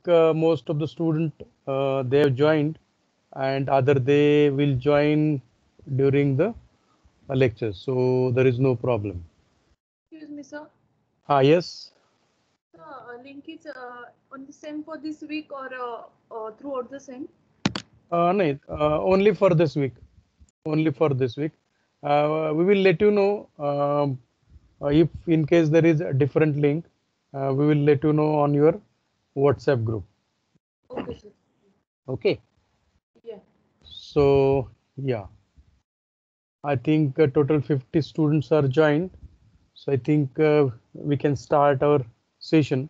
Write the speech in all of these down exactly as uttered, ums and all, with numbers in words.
think uh, most of the student uh, they have joined, and other they will join during the uh, lecture, so there is no problem. Excuse me, sir. Ah, yes. So, uh, link is uh, on the same for this week or uh, uh, throughout the same? Uh, no, uh, only for this week. Only for this week. Uh, we will let you know um, uh, if in case there is a different link. Uh, we will let you know on your WhatsApp group. Okay, sir. Okay. Yeah. So yeah, I think uh, total fifty students are joined. So I think uh, we can start our session.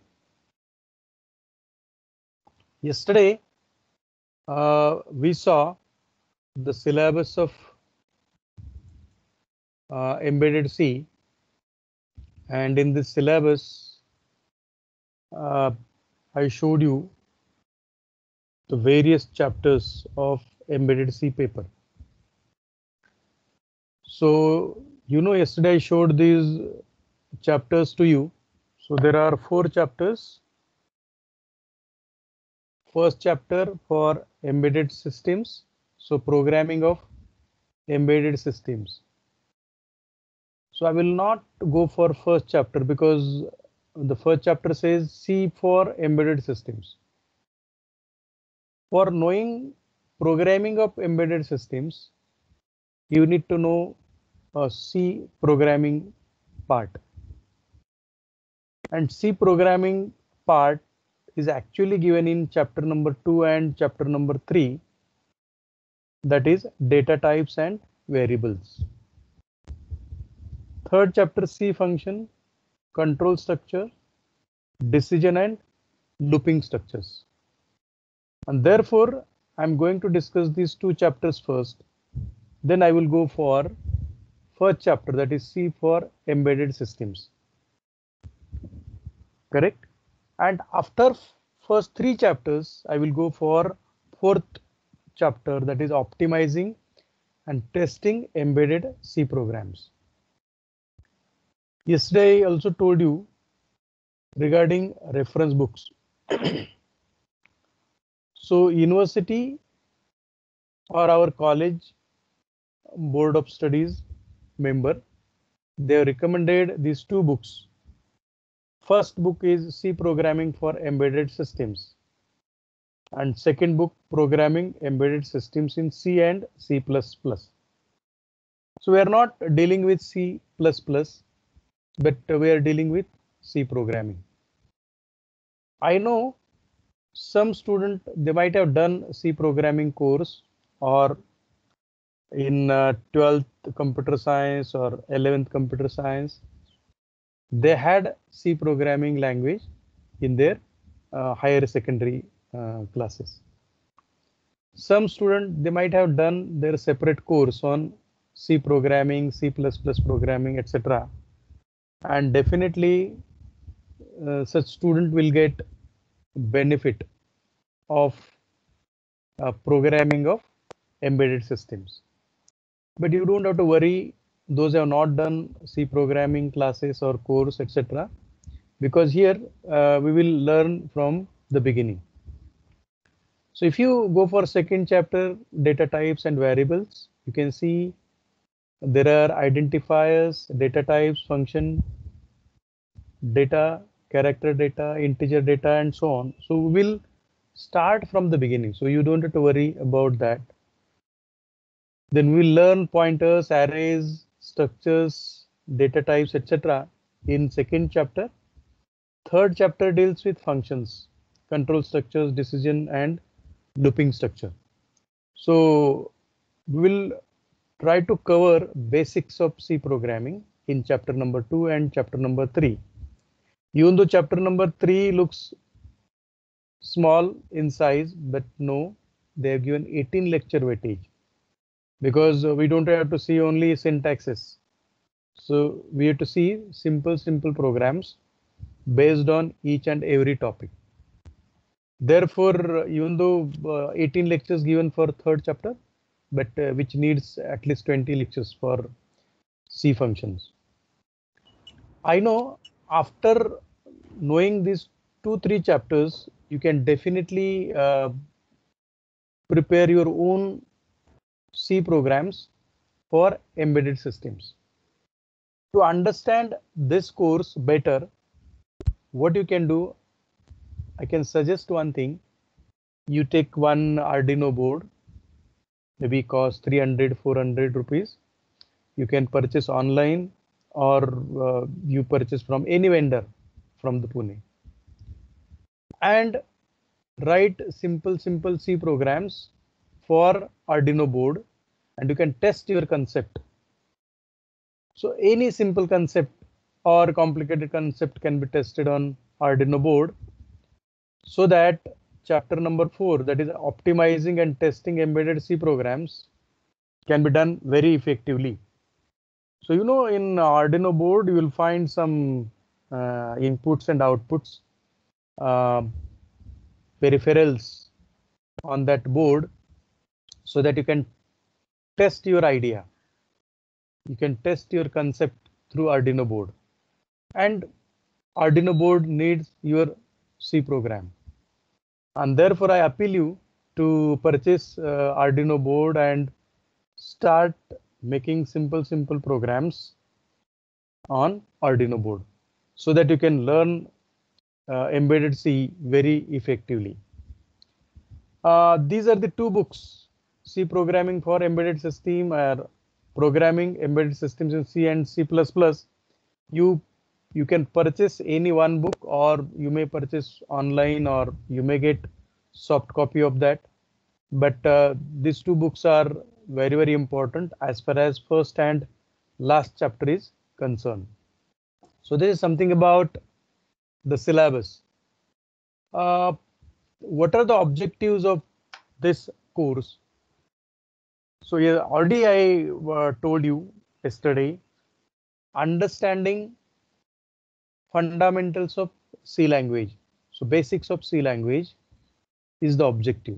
Yesterday, uh, we saw the syllabus of uh, embedded C, and in this syllabus, uh, I showed you the various chapters of embedded C paper. So, you know, yesterday I showed these chapters to you. So there are four chapters. First chapter for embedded systems. So programming of embedded systems. So I will not go for first chapter because the first chapter says C for embedded systems. For knowing programming of embedded systems, you need to know a C programming part. And C programming part is actually given in chapter number two and chapter number three, that is data types and variables. Third chapter, C function, control structure, decision and looping structures. And therefore, I'm going to discuss these two chapters first. Then I will go for first chapter, that is C for embedded systems. Correct? And after first three chapters, I will go for fourth chapter, that is optimizing and testing embedded C programs. Yesterday I also told you regarding reference books. So university or our college board of studies member, they have recommended these two books. First book is C programming for embedded systems, and second book programming embedded systems in C and C plus plus. So we are not dealing with C plus plus, but we are dealing with C programming. I know some student, they might have done C programming course or in uh, twelfth computer science or eleventh computer science. They had C programming language in their uh, higher secondary uh, classes. Some student, they might have done their separate course on C programming, C plus plus programming, et cetera. And definitely uh, such student will get benefit of uh, programming of embedded systems. But you don't have to worry those who have not done C programming classes or course, et cetera. Because here uh, we will learn from the beginning. So if you go for second chapter, data types and variables, you can see there are identifiers, data types, function, data, character data, integer data, and so on. So we will start from the beginning. So you don't have to worry about that. Then we'll learn pointers, arrays, structures, data types, et cetera in second chapter. Third chapter deals with functions, control structures, decision, and looping structure. So we will try to cover basics of C programming in chapter number two and chapter number three. Even though chapter number three looks small in size, but no, they have given eighteen lecture weightage because we don't have to see only syntaxes. So we have to see simple, simple programs based on each and every topic. Therefore, even though uh, eighteen lectures given for third chapter, but uh, which needs at least twenty lectures for C functions. I know after knowing these two, three chapters, you can definitely uh, prepare your own C programs for embedded systems. To understand this course better, what you can do, I can suggest one thing. You take one Arduino board, maybe cost three hundred, four hundred rupees. You can purchase online or uh, you purchase from any vendor from the Pune. And write simple, simple C programs for Arduino board, and you can test your concept. So any simple concept or complicated concept can be tested on Arduino board, so that chapter number four, that is optimizing and testing embedded C programs, can be done very effectively. So, you know, in Arduino board, you will find some uh, inputs and outputs, uh, peripherals on that board, so that you can test your idea. You can test your concept through Arduino board, and Arduino board needs your C program. And therefore, I appeal you to purchase uh, Arduino board and start making simple, simple programs on Arduino board, so that you can learn uh, embedded C very effectively. Uh, these are the two books: C Programming for Embedded System, or Programming Embedded Systems in C and C plus plus. You you can purchase any one book, or you may purchase online, or you may get soft copy of that. But uh, these two books are very, very important as far as first and last chapter is concerned. So this is something about the syllabus. Uh, what are the objectives of this course? So yeah, already I uh, told you yesterday, understanding fundamentals of C language. So basics of C language is the objective.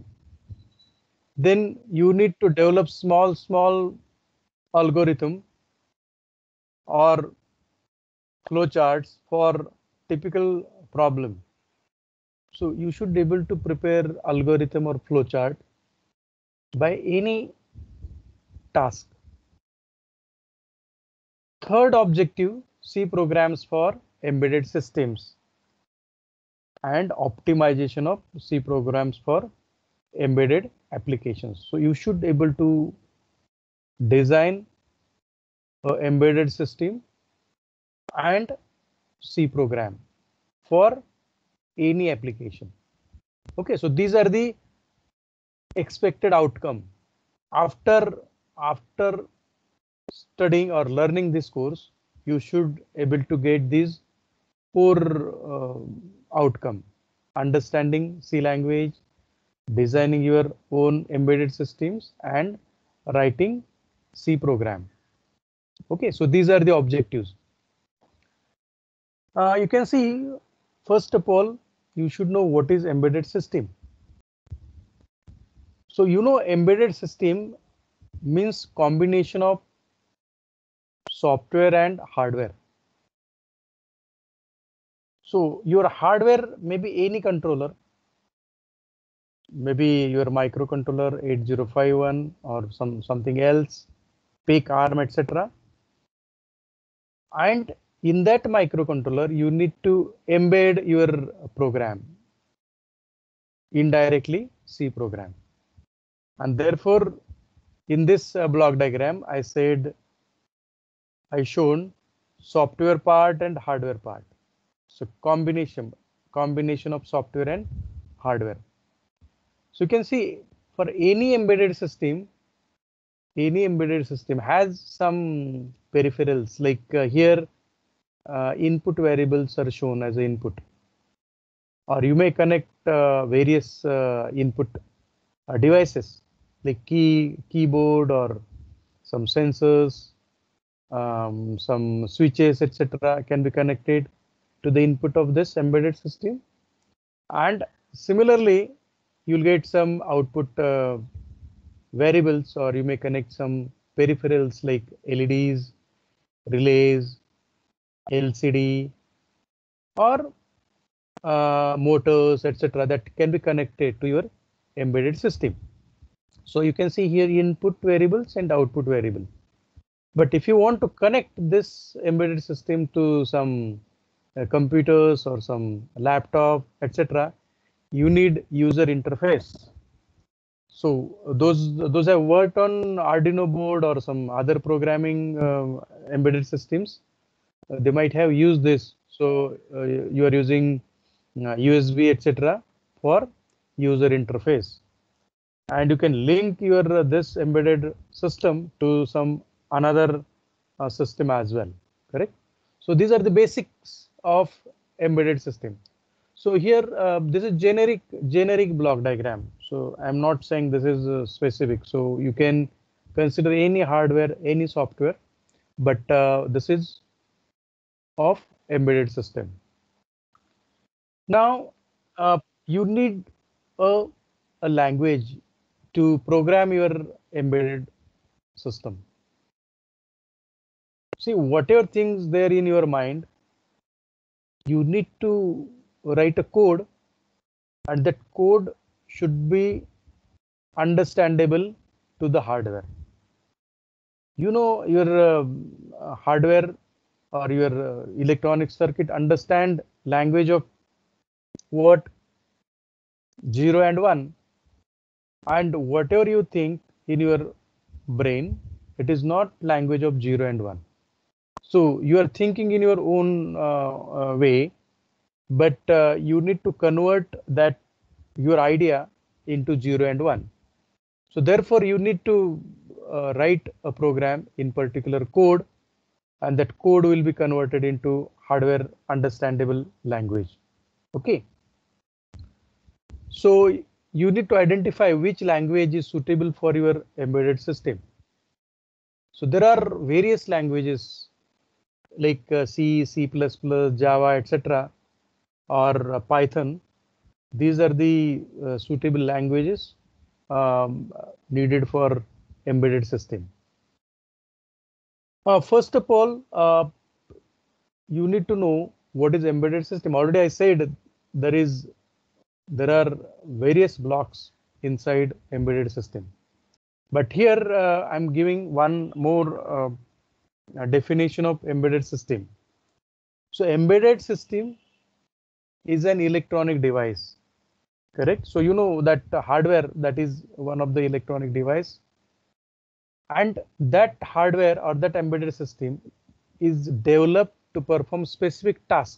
Then you need to develop small, small algorithm or flowcharts for typical problem. So you should be able to prepare algorithm or flowchart by any task. Third objective, C programs for embedded systems and optimization of C programs for embedded applications. So you should be able to design an embedded system and C program for any application. Okay, so these are the expected outcome after after studying or learning this course. You should able to get these four uh, outcome: understanding C language, designing your own embedded systems, and writing C program. Okay, so these are the objectives. Uh, you can see, first of all, you should know what is embedded system. So you know, embedded system means combination of software and hardware. So your hardware may be any controller, maybe your microcontroller eight zero five one or some something else, PIC, ARM, et cetera. And in that microcontroller, you need to embed your program, indirectly C program. And therefore, in this uh, block diagram, I said I shown software part and hardware part. So combination, combination of software and hardware. So you can see, for any embedded system, any embedded system has some peripherals, like uh, here uh, input variables are shown as an input, or you may connect uh, various uh, input uh, devices like key, keyboard, or some sensors, um, some switches, et cetera can be connected to the input of this embedded system. And similarly, you'll get some output uh, variables, or you may connect some peripherals like L E Ds, relays, L C D, or uh, motors, et cetera that can be connected to your embedded system. So you can see here input variables and output variable. But if you want to connect this embedded system to some uh, computers or some laptop, et cetera, you need user interface. So those those have worked on Arduino board or some other programming uh, embedded systems. Uh, they might have used this. So uh, you are using uh, U S B, et cetera for user interface, and you can link your uh, this embedded system to some another uh, system as well. Correct. So these are the basics of embedded system. So here uh, this is generic generic block diagram. So I'm not saying this is uh, specific. So you can consider any hardware, any software, but uh, this is of embedded system. Now uh, you need a, a language to program your embedded system. See, whatever things there in your mind, you need to write a code, and that code should be understandable to the hardware. You know, your uh, hardware or your uh, electronic circuit understand language of what zero and one, and whatever you think in your brain, it is not language of zero and one. So you are thinking in your own uh, uh, way, but uh, you need to convert that your idea into zero and one. So therefore you need to uh, write a program in particular code, and that code will be converted into hardware understandable language. Okay. So you need to identify which language is suitable for your embedded system. So there are various languages like uh, C, C plus plus, Java, et cetera, or uh, Python. These are the uh, suitable languages um, needed for embedded system. Uh, first of all, uh, you need to know what is embedded system. Already I said there is there are various blocks inside embedded system. But here uh, I'm giving one more uh, definition of embedded system. So embedded system is an electronic device. Correct. So you know that hardware, that is one of the electronic device, and that hardware or that embedded system is developed to perform specific task.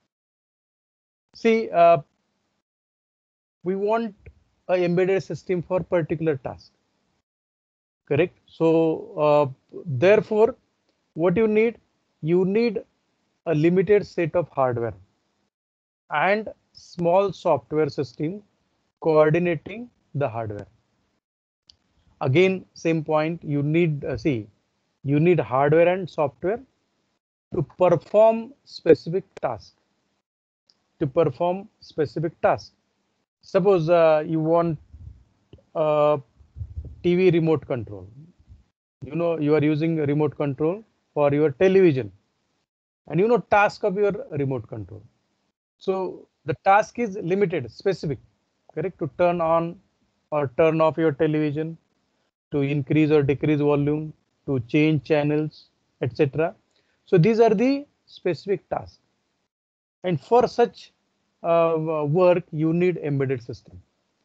See, uh, we want a embedded system for particular task. Correct. So uh, therefore, what you need, you need a limited set of hardware and small software system coordinating the hardware. Again, same point, you need uh, see, you need hardware and software to perform specific task. To perform specific task. Suppose uh, you want a T V remote control. You know, you are using a remote control for your television, and you know task of your remote control. So the task is limited, specific, correct? To turn on or turn off your television, to increase or decrease volume, to change channels, et cetera. So these are the specific tasks. And for such uh, work, you need embedded system.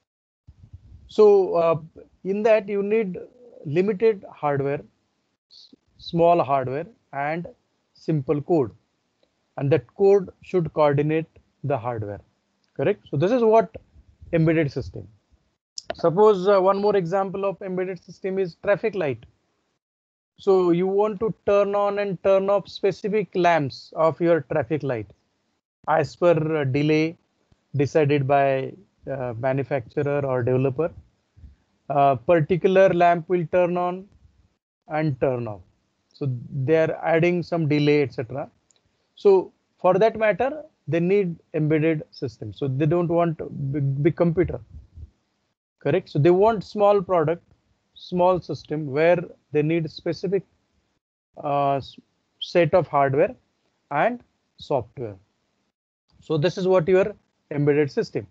So uh, in that you need limited hardware, small hardware, and simple code. And that code should coordinate the hardware. Correct. So this is what embedded system. Suppose uh, one more example of embedded system is traffic light. So you want to turn on and turn off specific lamps of your traffic light as per uh, delay decided by uh, manufacturer or developer. Uh, particular lamp will turn on and turn off. So they are adding some delay, et cetera. So for that matter, they need embedded system. So they don't want big, big computer. Correct. So they want small product, small system where they need specific uh, set of hardware and software. So this is what your embedded system.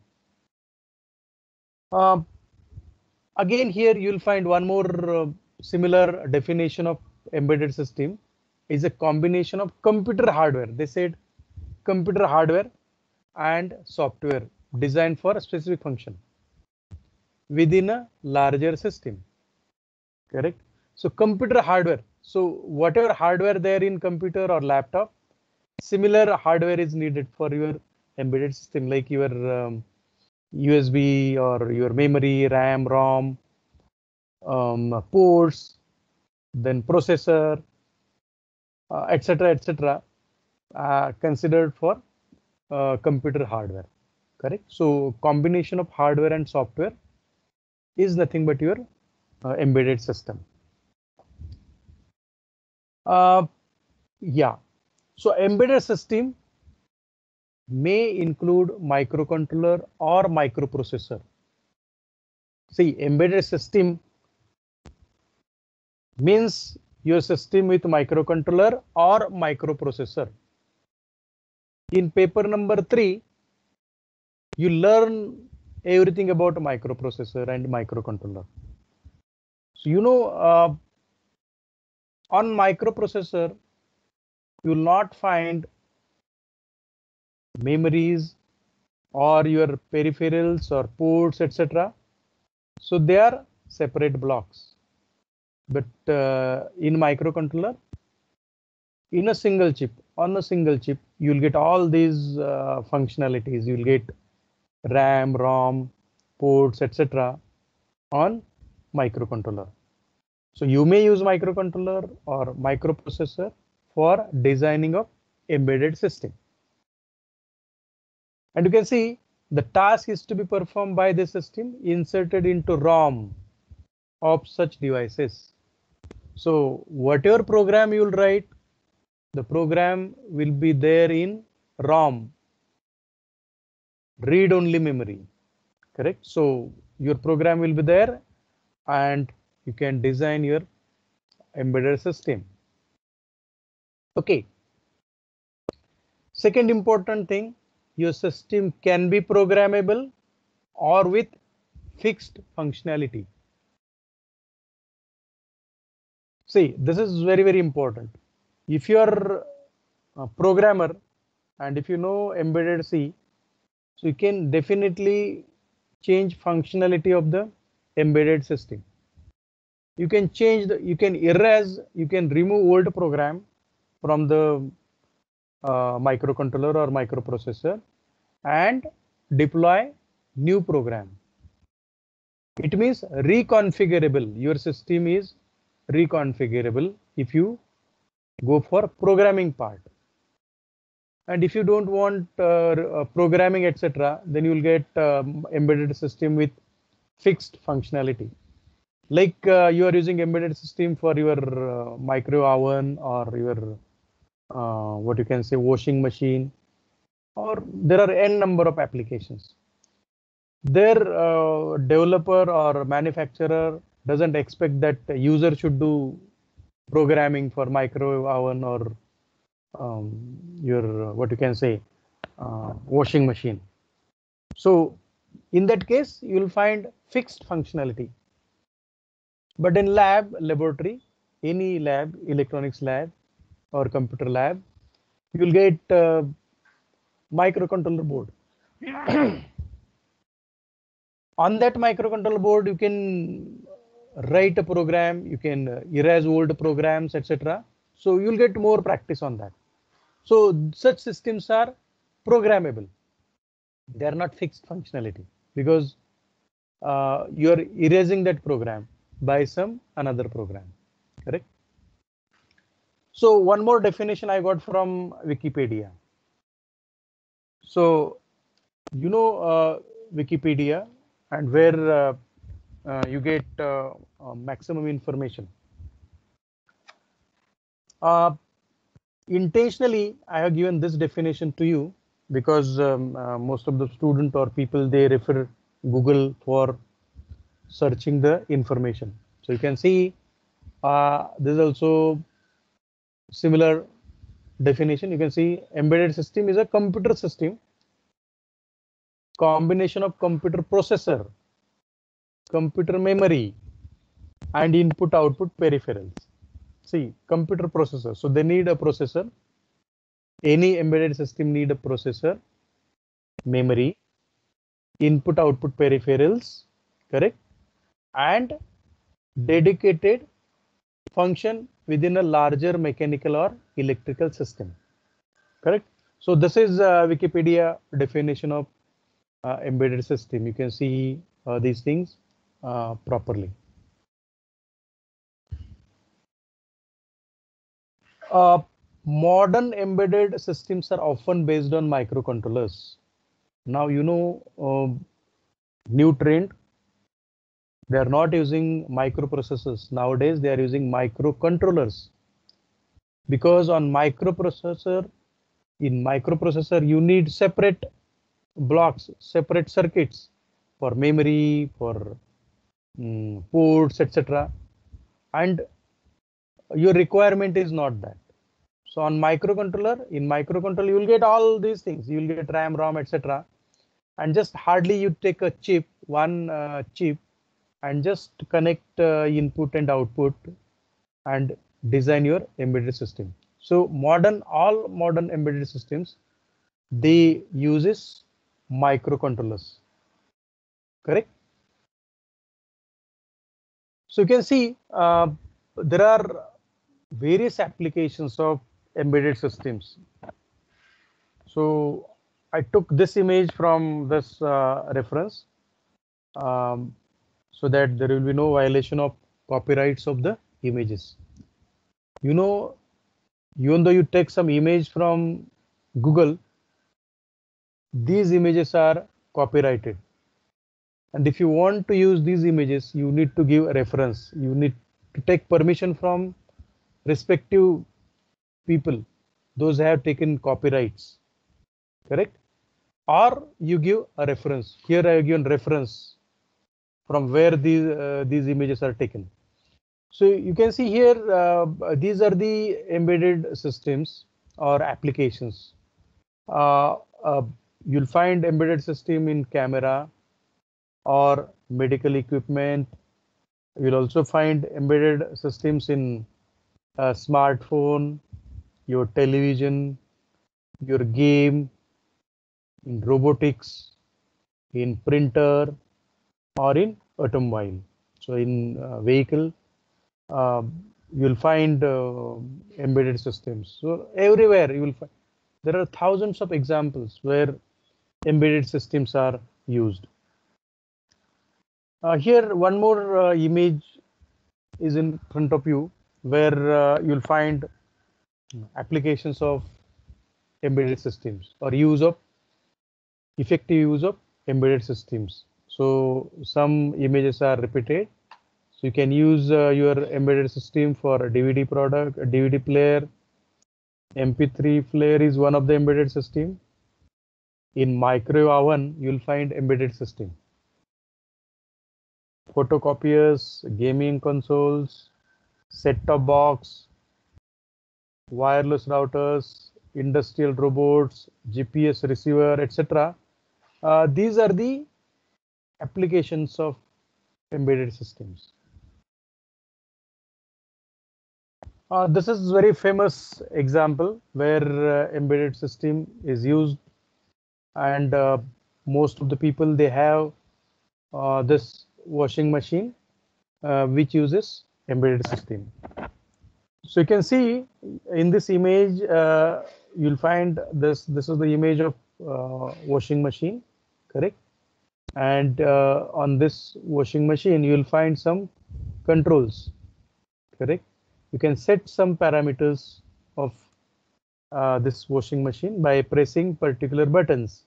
Um, again, here you'll find one more uh, similar definition of embedded system is a combination of computer hardware. They said computer hardware and software designed for a specific function within a larger system. Correct. So computer hardware. So whatever hardware there in computer or laptop, similar hardware is needed for your embedded system, like your um, U S B or your memory, RAM, ROM, um, ports, then processor, uh, et cetera, et cetera, uh, considered for uh, computer hardware. Correct. So combination of hardware and software is nothing but your uh, embedded system. Uh, yeah. So embedded system may include microcontroller or microprocessor. See, embedded system means your system with microcontroller or microprocessor. In paper number three, you learn everything about microprocessor and microcontroller. So you know, uh, on microprocessor, you will not find memories or your peripherals or ports, et cetera. So they are separate blocks. But uh, in microcontroller, in a single chip, on a single chip, you'll get all these uh, functionalities. You'll get RAM, ROM, ports, et cetera on microcontroller. So you may use microcontroller or microprocessor for designing of embedded system. And you can see the task is to be performed by the system inserted into ROM of such devices. So whatever program you will write, the program will be there in ROM, read-only memory, correct? So your program will be there and you can design your embedded system. Okay. Second important thing, your system can be programmable or with fixed functionality. See, this is very, very important. If you're a programmer and if you know embedded C, so you can definitely change functionality of the embedded system. You can change the, you can erase, you can remove old program from the uh, microcontroller or microprocessor and deploy new program. It means reconfigurable. Your system is reconfigurable if you go for programming part. And if you don't want uh, programming, et cetera, then you will get um, embedded system with fixed functionality. Like uh, you are using embedded system for your uh, micro oven or your uh, what you can say washing machine, or there are n number of applications. Their uh, developer or manufacturer doesn't expect that user should do programming for micro oven or um, your what you can say uh, washing machine. So in that case, you will find fixed functionality. But in lab, laboratory, any lab, electronics lab or computer lab, you will get uh, microcontroller board. On that microcontroller board, you can write a program, you can erase old programs, et cetera. So you'll get more practice on that. So such systems are programmable. They are not fixed functionality because uh, you are erasing that program by some another program, correct? So one more definition I got from Wikipedia. So you know uh, Wikipedia and where uh, uh, you get uh, uh, maximum information. Uh, intentionally, I have given this definition to you because um, uh, most of the student or people, they refer Google for searching the information. So you can see uh, this is also similar definition. You can see embedded system is a computer system combination of computer processor, computer memory, and input output peripherals. See, computer processor. So they need a processor. Any embedded system need a processor, memory, input output peripherals, correct, and dedicated function within a larger mechanical or electrical system, correct. So this is uh, Wikipedia definition of uh, embedded system. You can see uh, these things uh, properly. Uh, modern embedded systems are often based on microcontrollers. Now, you know, uh, new trend, they are not using microprocessors. Nowadays, they are using microcontrollers, because on microprocessor, in microprocessor, you need separate blocks, separate circuits for memory, for um, ports, et cetera. And your requirement is not that. So on microcontroller, in microcontroller, you will get all these things. You will get RAM, ROM, et cetera. And just hardly you take a chip, one uh, chip, and just connect uh, input and output and design your embedded system. So modern, all modern embedded systems, they uses microcontrollers, correct? So you can see uh, there are various applications of embedded systems. So I took this image from this uh, reference um, so that there will be no violation of copyrights of the images. You know, even though you take some image from Google, these images are copyrighted. And if you want to use these images, you need to give a reference. You need to take permission from respective people, those have taken copyrights, correct? Or you give a reference. Here I have given reference from where these uh, these images are taken. So you can see here, uh, these are the embedded systems or applications. Uh, uh, you'll find embedded system in camera or medical equipment. You'll also find embedded systems in a smartphone, your television, your game, in robotics, in printer, or in automobile. So in uh, vehicle, uh, you'll find uh, embedded systems. So everywhere you will find, there are thousands of examples where embedded systems are used. Uh, here one more uh, image is in front of you, where uh, you'll find applications of embedded systems or use of effective use of embedded systems. So some images are repeated. So you can use uh, your embedded system for a D V D product, a D V D player. M P three player is one of the embedded system. In microwave oven, you'll find embedded system. Photocopiers, gaming consoles, set-top box, wireless routers, industrial robots, G P S receiver, et cetera. Uh, these are the applications of embedded systems. Uh, this is very famous example where uh, embedded system is used, and uh, most of the people, they have uh, this washing machine uh, which uses embedded system. So you can see in this image, uh, you'll find this, this is the image of uh, washing machine, correct? And uh, on this washing machine, you'll find some controls, correct? You can set some parameters of uh, this washing machine by pressing particular buttons.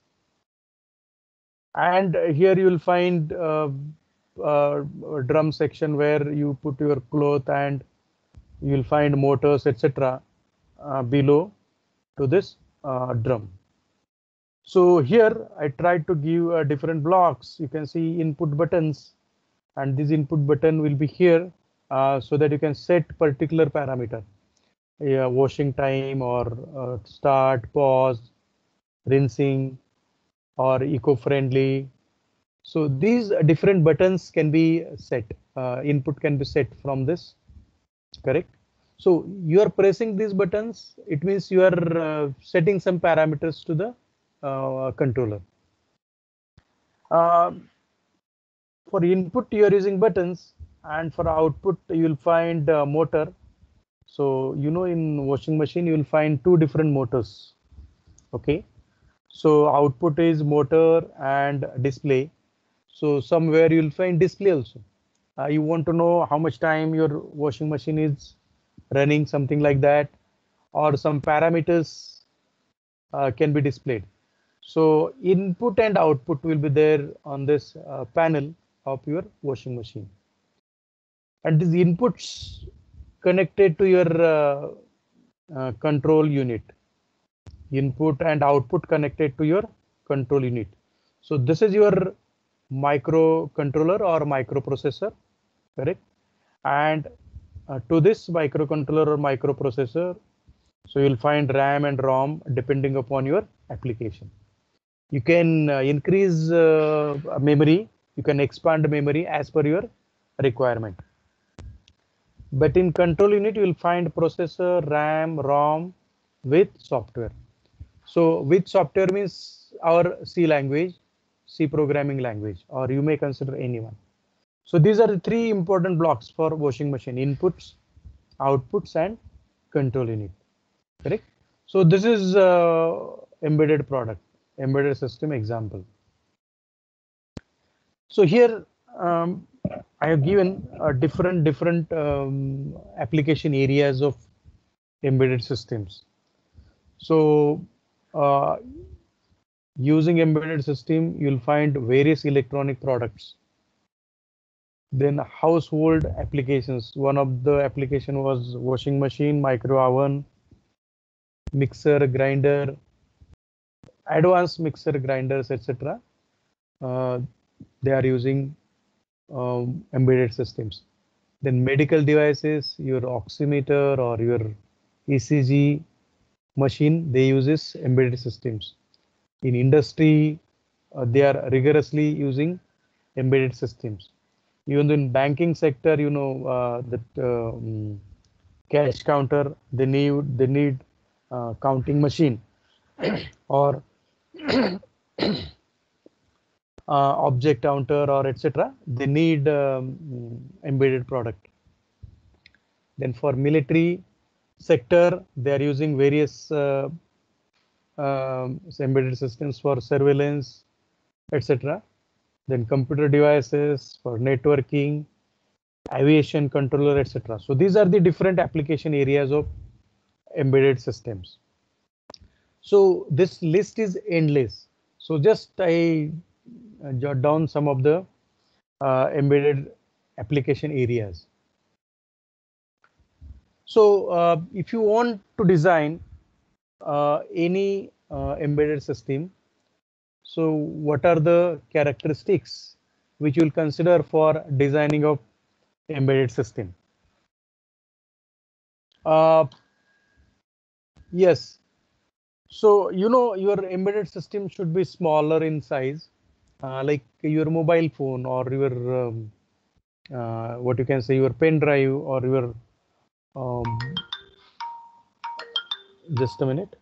And here you will find uh, uh, a drum section where you put your cloth, and you will find motors, et cetera uh, below to this uh, drum. So here I tried to give uh, different blocks. You can see input buttons, and this input button will be here uh, so that you can set particular parameter, yeah, washing time or uh, start, pause, rinsing, or eco-friendly. So these different buttons can be set, uh, input can be set from this, correct? So you are pressing these buttons, it means you are uh, setting some parameters to the uh, controller. Uh, for input you are using buttons, and for output you will find uh, motor. So you know, in washing machine you will find two different motors. Okay, so output is motor and display. So somewhere you will find display also. Uh, you want to know how much time your washing machine is running, something like that, or some parameters uh, can be displayed. So input and output will be there on this uh, panel of your washing machine. And these inputs connected to your uh, uh, control unit. Input and output connected to your control unit. So this is your microcontroller or microprocessor, correct? And uh, to this microcontroller or microprocessor, so you'll find RAM and ROM depending upon your application. You can uh, increase uh, memory, you can expand memory as per your requirement. But in control unit, you will find processor, RAM, ROM with software. So with software means our C language, C programming language, or you may consider anyone. So these are the three important blocks for washing machine: inputs, outputs, and control unit. Correct? So this is uh, embedded product, embedded system example. So here um, I have given uh, different different um, application areas of embedded systems. So uh, using embedded system, you'll find various electronic products. Then household applications. One of the application was washing machine, micro oven, mixer, grinder, advanced mixer grinders, et cetera. Uh, they are using um, embedded systems. Then medical devices, your oximeter or your E C G machine, they uses embedded systems. In industry, uh, they are rigorously using embedded systems. Even in banking sector, you know, uh, that um, cash counter, they need they need uh, counting machine or uh, object counter or et cetera. They need um, embedded product. Then for military sector, they are using various uh, um, embedded systems for surveillance, et cetera. Then computer devices for networking, aviation controller, et cetera. So these are the different application areas of embedded systems. So this list is endless. So just I uh, jot down some of the uh, embedded application areas. So uh, if you want to design uh, any uh, embedded system, so what are the characteristics which you will consider for designing of embedded system? Uh, yes. So, you know, your embedded system should be smaller in size, uh, like your mobile phone or your, um, uh, what you can say, your pen drive or your, um, just a minute,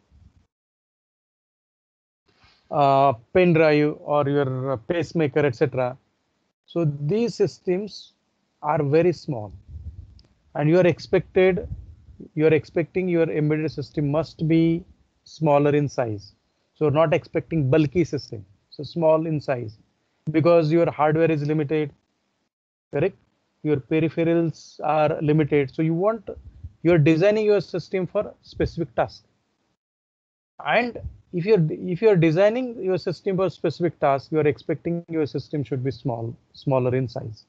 uh, pen drive or your pacemaker, et cetera. So these systems are very small, and you are expected, you are expecting your embedded system must be smaller in size. So not expecting bulky system, so small in size, because your hardware is limited, correct? Your peripherals are limited. So you want, you're designing your system for specific task. And if you're if you're designing your system for specific task, you are expecting your system should be small, smaller in size.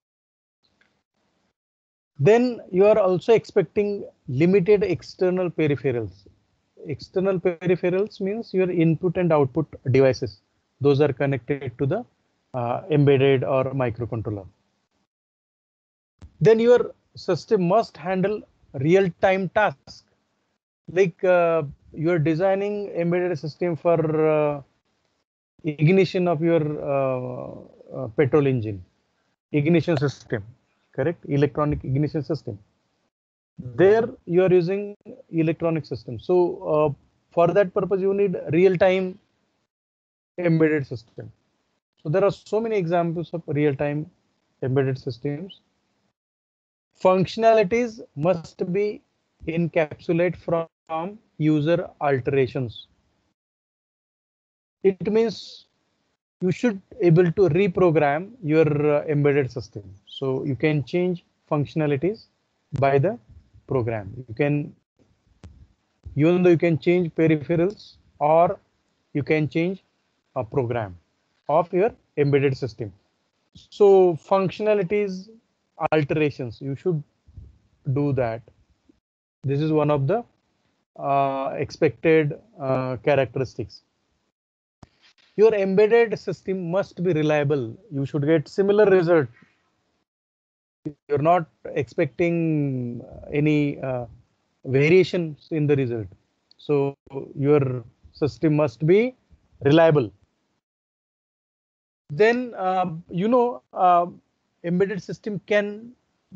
Then you are also expecting limited external peripherals. External peripherals means your input and output devices. Those are connected to the uh, embedded or microcontroller. Then your system must handle real-time tasks. Like uh, you are designing embedded system for uh, ignition of your uh, uh, petrol engine, ignition system, correct? Electronic ignition system. There you are using electronic system. So uh, for that purpose, you need real-time embedded system. So there are so many examples of real-time embedded systems. Functionalities must be encapsulated from user alterations. It means you should able to reprogram your uh, embedded system. So you can change functionalities by the program. You can, even though you can change peripherals or you can change a program of your embedded system. So functionalities alterations, you should do that. This is one of the uh, expected uh, characteristics. Your embedded system must be reliable. You should get similar result. You're not expecting any uh, variations in the result. So your system must be reliable. Then, uh, you know, uh, embedded system can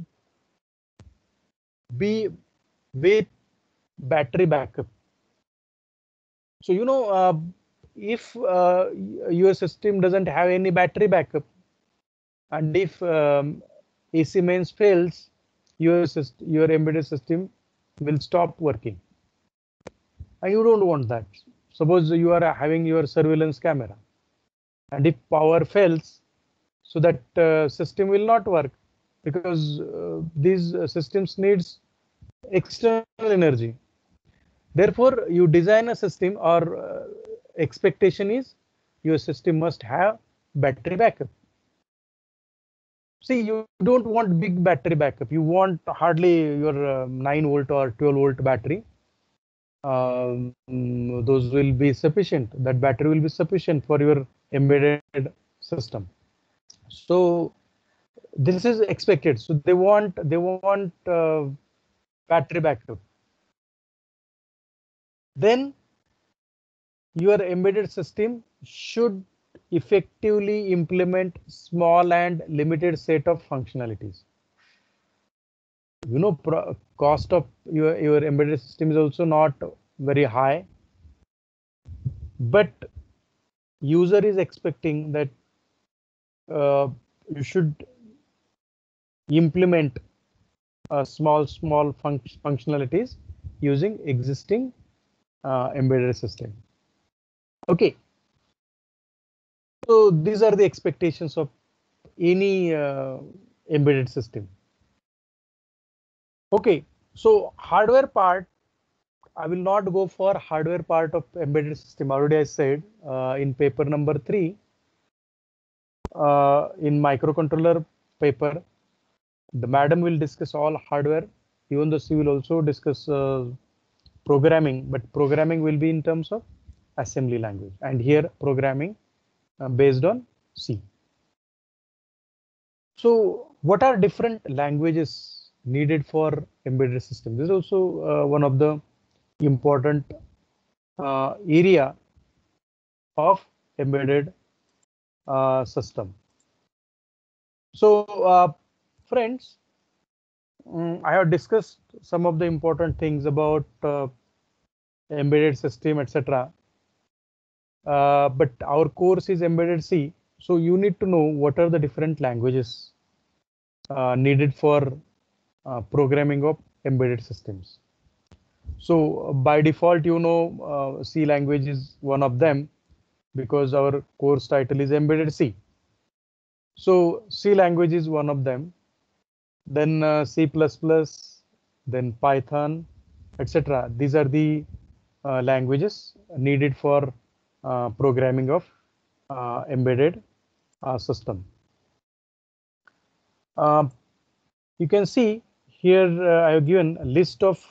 be with battery backup. So, you know, uh, if uh, your system doesn't have any battery backup, and if um, A C mains fails, your system, your embedded system will stop working. And you don't want that. Suppose you are having your surveillance camera, and if power fails, so that uh, system will not work, because uh, these uh, systems needs external energy. Therefore, you design a system, or uh, expectation is your system must have battery backup. See, you don't want big battery backup. You want hardly your uh, nine volt or twelve volt battery. Um, those will be sufficient. That battery will be sufficient for your embedded system. So this is expected. So they want they want uh, battery backup. Then your embedded system should effectively implement small and limited set of functionalities. You know, pro cost of your your embedded system is also not very high, but user is expecting that uh, you should implement uh, small small func functionalities using existing uh, embedded system. Okay, so these are the expectations of any uh, embedded system. Okay, so hardware part, I will not go for hardware part of embedded system. Already I said uh, in paper number three, uh, in microcontroller paper, the madam will discuss all hardware, even though she will also discuss uh, programming, but programming will be in terms of assembly language, and here programming uh, based on C. So what are different languages needed for embedded system? This is also uh, one of the important uh, area of embedded uh, system. So uh, friends, um, I have discussed some of the important things about uh, embedded system, et cetera. Uh, but our course is embedded C, so you need to know what are the different languages uh, needed for uh, programming of embedded systems. So uh, by default, you know, uh, C language is one of them, because our course title is embedded C. So C language is one of them. Then uh, C plus plus, then Python, et cetera. These are the uh, languages needed for uh, programming of uh, embedded uh, system. Uh, you can see here uh, I have given a list of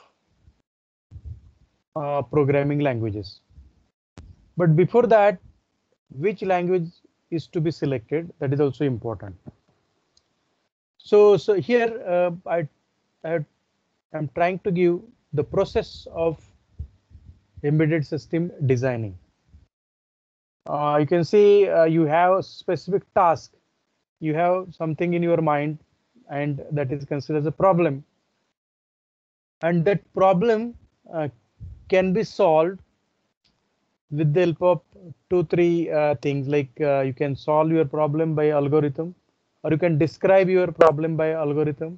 uh, programming languages. But before that, which language is to be selected? That is also important. So, so here uh, I, I am trying to give the process of embedded system designing. Uh, you can see uh, you have a specific task. You have something in your mind, and that is considered as a problem. And that problem uh, can be solved with the help of two, three uh, things, like uh, you can solve your problem by algorithm, or you can describe your problem by algorithm.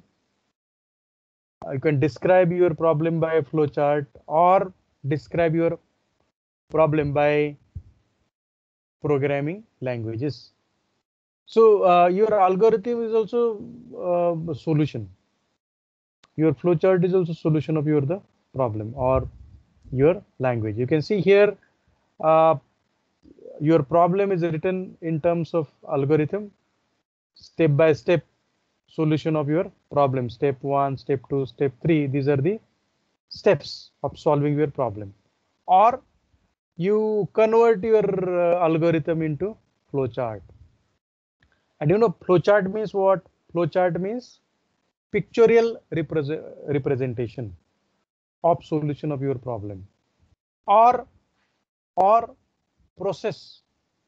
Uh, you can describe your problem by a flowchart, or describe your problem by programming languages. So uh, your algorithm is also uh, a solution. Your flowchart is also solution of your the problem or your language. You can see here uh, your problem is written in terms of algorithm, step by step solution of your problem. Step one, step two, step three. These are the steps of solving your problem. Or you convert your uh, algorithm into flowchart. And you know, flowchart means what? Flowchart means pictorial represent representation of solution of your problem, or or process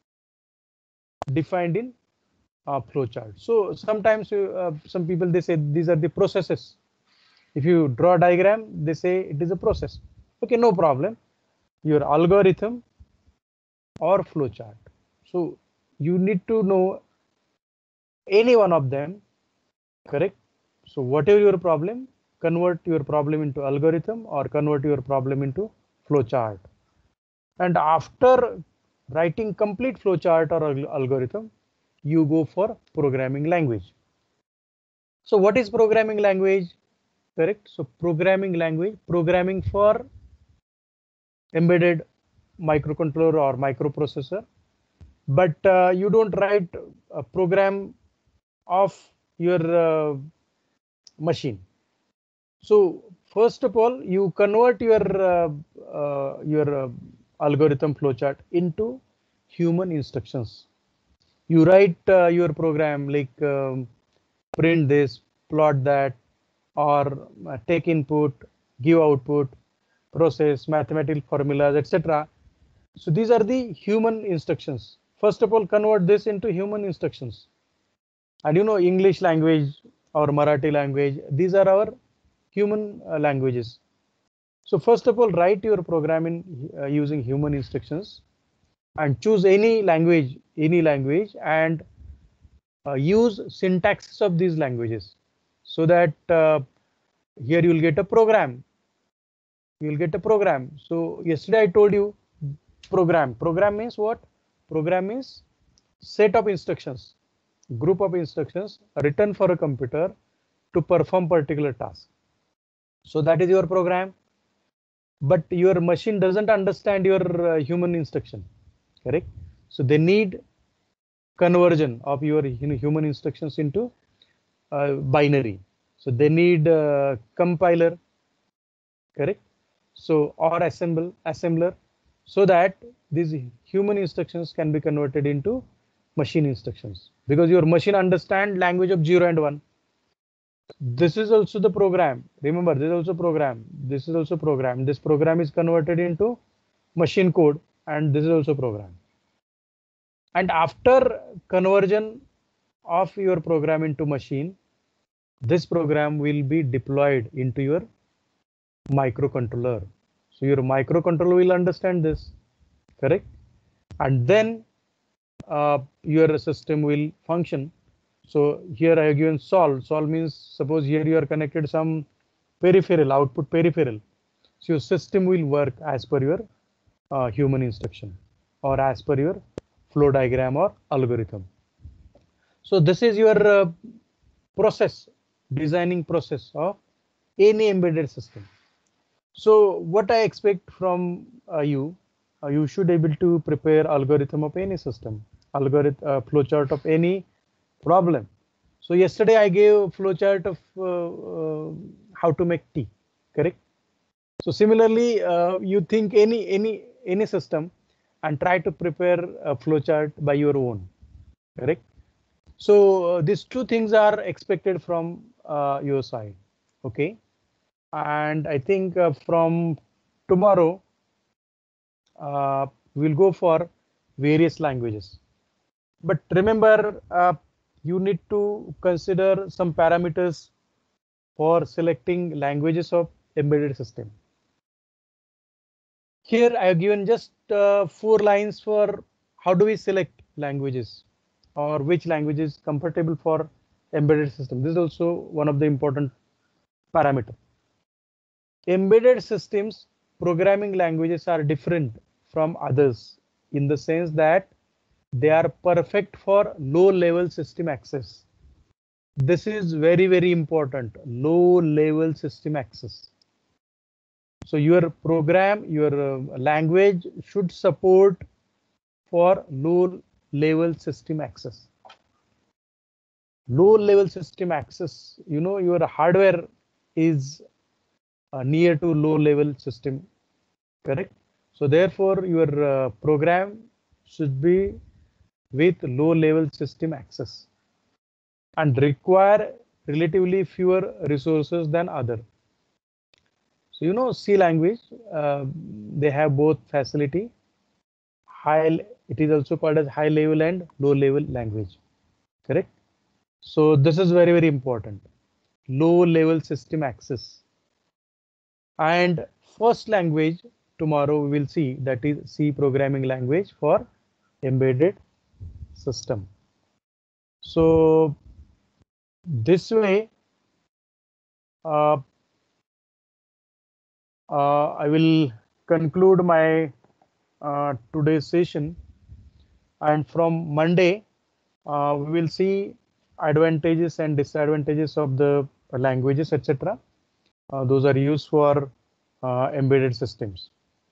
defined in uh, flowchart. So sometimes you, uh, some people, they say these are the processes. If you draw a diagram, they say it is a process. Okay, no problem. Your algorithm or flowchart. So you need to know any one of them, correct? So whatever your problem, convert your problem into algorithm or convert your problem into flowchart. And after writing complete flowchart or algorithm, you go for programming language. So what is programming language? Correct. So programming language, programming for embedded microcontroller or microprocessor, but uh, you don't write a program of your uh, machine. So first of all, you convert your uh, uh, your uh, algorithm flowchart into human instructions. You write uh, your program like um, print this, plot that, or uh, take input, give output, process, mathematical formulas, et cetera. So these are the human instructions. First of all, convert this into human instructions. And you know, English language or Marathi language, these are our human uh, languages. So first of all, write your program in uh, using human instructions, and choose any language, any language, and uh, use syntaxes of these languages, so that uh, here you will get a program. You will get a program. So yesterday I told you program. Program means what? Program means set of instructions, group of instructions written for a computer to perform particular task. So that is your program. But your machine doesn't understand your uh, human instruction, correct? So they need conversion of your human instructions into uh, binary. So they need uh, compiler, correct? So or assemble assembler, so that these human instructions can be converted into machine instructions, because your machine understand language of zero and one. This is also the program. Remember, this is also program. This is also program. This program is converted into machine code, and this is also program. And after conversion of your program into machine, this program will be deployed into your microcontroller. So your microcontroller will understand this, correct? And then uh, your system will function. So here I have given solve. Solve means, suppose here you are connected some peripheral, output peripheral. So your system will work as per your uh, human instruction, or as per your flow diagram or algorithm. So this is your uh, process, designing process of any embedded system. So what I expect from uh, you, uh, you should able to prepare algorithm of any system, algorithm uh, flowchart of any problem. So yesterday I gave flowchart of uh, uh, how to make tea, correct? So similarly, uh, you think any any any system and try to prepare a flowchart by your own, correct? So uh, these two things are expected from uh, your side, okay? And I think uh, from tomorrow, uh, we'll go for various languages. But remember, uh, you need to consider some parameters for selecting languages of embedded system. Here I have given just uh, four lines for how do we select languages or which language is comfortable for embedded system. This is also one of the important parameter. Embedded systems programming languages are different from others in the sense that they are perfect for low level system access. This is very, very important. Low level system access. So your program, your uh, language should support for low level system access. Low level system access, you know, your hardware is uh, near to low level system, correct? So therefore your uh, program should be with low level system access and require relatively fewer resources than other. So you know C language, uh, they have both facility. High, it is also called as high level and low level language, correct? So this is very, very important. Low level system access. And first language tomorrow we will see, that is C programming language for embedded system. So this way uh, uh, I will conclude my uh, today's session, and from Monday uh, we will see advantages and disadvantages of the languages, et cetera. Uh, those are used for uh, embedded systems.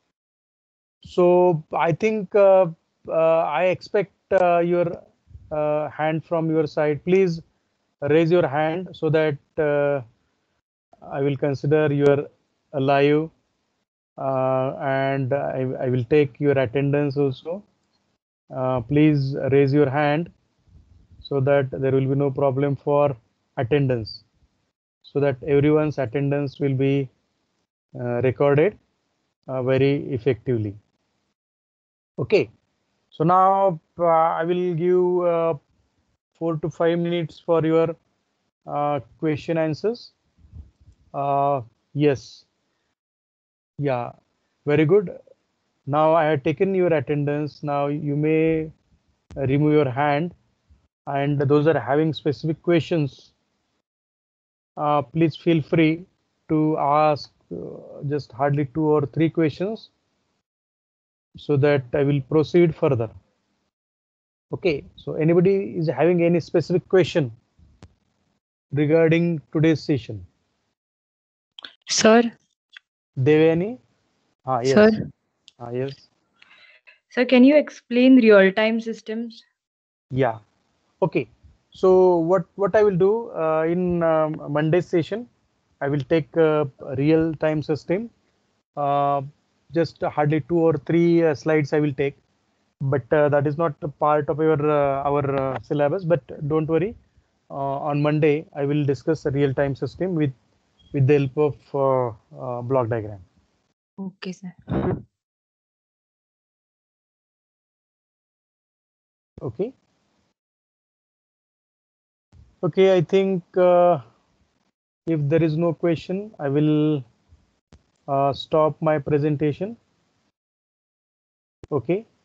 So I think uh, uh, I expect uh, your uh, hand from your side. Please raise your hand so that uh, I will consider your alive uh, and I, I will take your attendance also. Uh, please raise your hand so that there will be no problem for attendance, so that everyone's attendance will be uh, recorded uh, very effectively. Okay, so now uh, I will give uh, four to five minutes for your uh, question answers. Uh, yes, yeah, very good. Now I have taken your attendance. Now you may remove your hand, and those are having specific questions. Uh, please feel free to ask uh, just hardly two or three questions so that I will proceed further. Okay, so anybody is having any specific question regarding today's session? Sir. Devani? Ah, yes. Sir. Ah, yes. Sir, can you explain real-time systems? Yeah. Okay. So what what I will do uh, in um, Monday's session, I will take a real-time system. Uh, just hardly two or three uh, slides I will take, but uh, that is not a part of your uh, our uh, syllabus. But don't worry. Uh, on Monday, I will discuss a real-time system with with the help of uh, uh, block diagram. Okay, sir. Okay. Okay, I think uh, if there is no question, I will uh, stop my presentation. Okay.